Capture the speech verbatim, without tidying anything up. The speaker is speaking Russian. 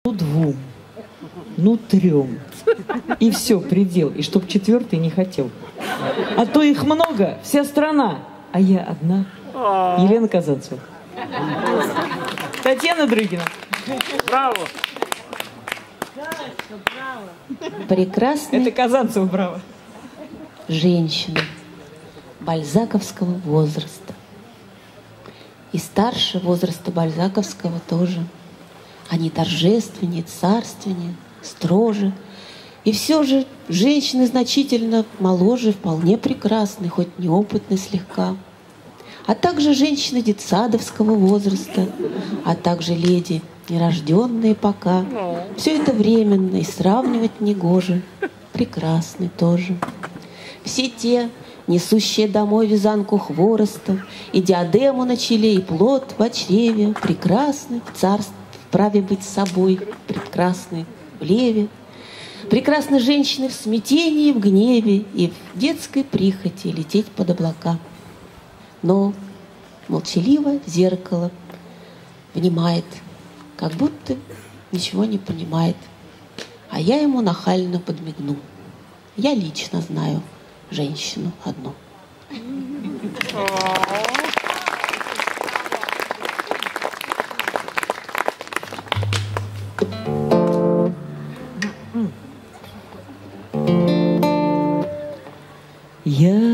ну двум, ну трем. И все, предел. И чтоб четвертый не хотел. А то их много, вся страна. А я одна. Елена Казанцева. Татьяна Дрыгина. Браво! Прекрасная. Это Казанцева, браво. Женщина бальзаковского возраста. И старше возраста бальзаковского тоже. Они торжественнее, царственнее, строже. И все же женщины значительно моложе, вполне прекрасны, хоть неопытны слегка. А также женщины детсадовского возраста, а также леди, нерожденные пока. Все это временно и сравнивать негоже. Прекрасны тоже. Все те, несущие домой вязанку хвороста, и диадему на челе, и плод в чреве, прекрасны в царстве, вправе быть собой, прекрасны в леве. Прекрасны женщины в смятении, в гневе и в детской прихоти лететь под облака. Но молчаливо зеркало внимает, как будто ничего не понимает. А я ему нахально подмигну. Я лично знаю женщину одну. Я